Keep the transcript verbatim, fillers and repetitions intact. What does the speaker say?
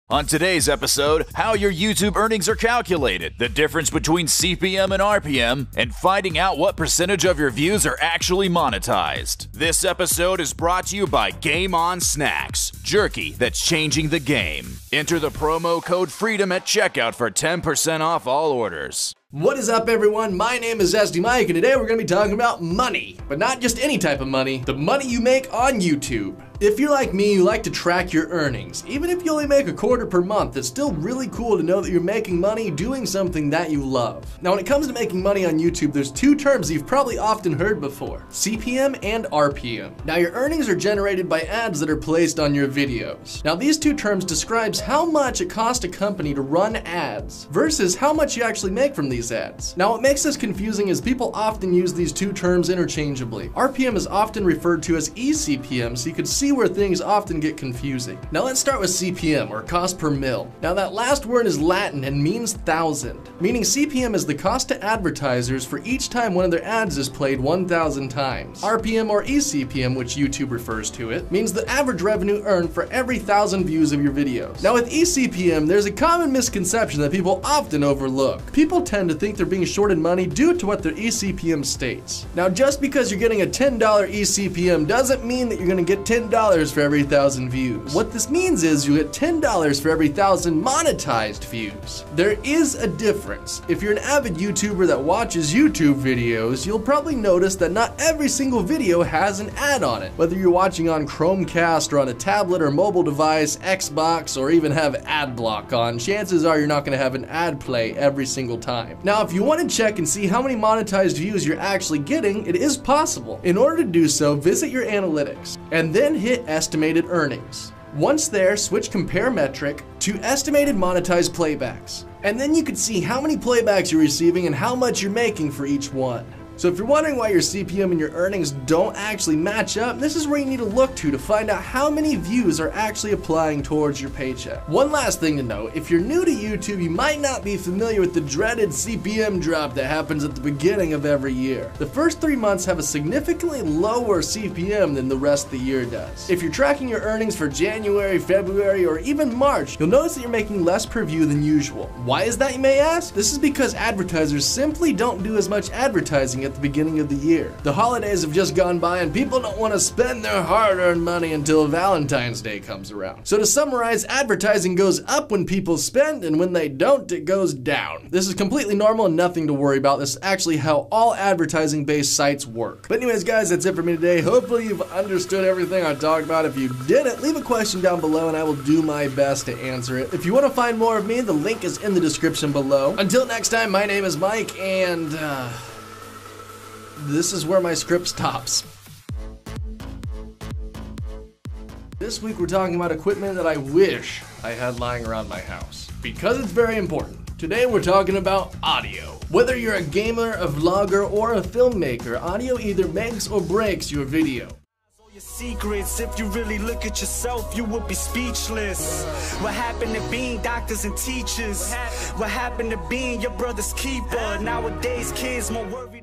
On today's episode, how your YouTube earnings are calculated, the difference between C P M and R P M, and finding out what percentage of your views are actually monetized. This episode is brought to you by Game On Snacks, jerky that's changing the game. Enter the promo code FREEDOM at checkout for ten percent off all orders. What is up, everyone? My name is S D Mike, and today we're going to be talking about money. But not just any type of money, the money you make on YouTube. If you're like me, you like to track your earnings. Even if you only make a quarter per month, it's still really cool to know that you're making money doing something that you love. Now, when it comes to making money on YouTube, there's two terms you've probably often heard before: C P M and R P M. Now, your earnings are generated by ads that are placed on your videos. Now, these two terms describes how much it costs a company to run ads versus how much you actually make from these ads. Now, what makes this confusing is people often use these two terms interchangeably. R P M is often referred to as E C P M, so you can see where things often get confusing. Now let's start with C P M, or cost per mil. Now that last word is Latin and means thousand, meaning C P M is the cost to advertisers for each time one of their ads is played one thousand times. R P M, or E C P M, which YouTube refers to it, means the average revenue earned for every thousand views of your videos. Now with E C P M, there's a common misconception that people often overlook. People tend to think they're being shorted money due to what their E C P M states. Now just because you're getting a ten dollar E C P M doesn't mean that you're going to get ten dollars for every thousand views. What this means is you get ten dollars for every thousand monetized views. There is a difference. If you're an avid YouTuber that watches YouTube videos, you'll probably notice that not every single video has an ad on it. Whether you're watching on Chromecast or on a tablet or mobile device, Xbox, or even have ad block on, chances are you're not going to have an ad play every single time. Now, if you want to check and see how many monetized views you're actually getting, it is possible. In order to do so, visit your analytics and then hit estimated earnings. Once there, switch compare metric to estimated monetized playbacks. And then you can see how many playbacks you're receiving and how much you're making for each one. So if you're wondering why your C P M and your earnings don't actually match up, this is where you need to look to to find out how many views are actually applying towards your paycheck. One last thing to note: if you're new to YouTube, you might not be familiar with the dreaded C P M drop that happens at the beginning of every year. The first three months have a significantly lower C P M than the rest of the year does. If you're tracking your earnings for January, February, or even March, you'll notice that you're making less per view than usual. Why is that, you may ask? This is because advertisers simply don't do as much advertising at the beginning of the year. The holidays have just gone by and people don't want to spend their hard-earned money until Valentine's Day comes around. So to summarize, advertising goes up when people spend, and when they don't, it goes down. This is completely normal and nothing to worry about. This is actually how all advertising-based sites work. But anyways, guys, that's it for me today. Hopefully you've understood everything I talked about. If you didn't, leave a question down below and I will do my best to answer it. If you want to find more of me, the link is in the description below. Until next time, my name is Mike, and uh, this is where my script stops. This week we're talking about equipment that I wish I had lying around my house, because it's very important. Today we're talking about audio. Whether you're a gamer, a vlogger, or a filmmaker, audio either makes or breaks your video. Your secrets, if you really look at yourself, you would be speechless. What happened to being doctors and teachers? What happened to being your brother's keeper? Nowadays kids more worried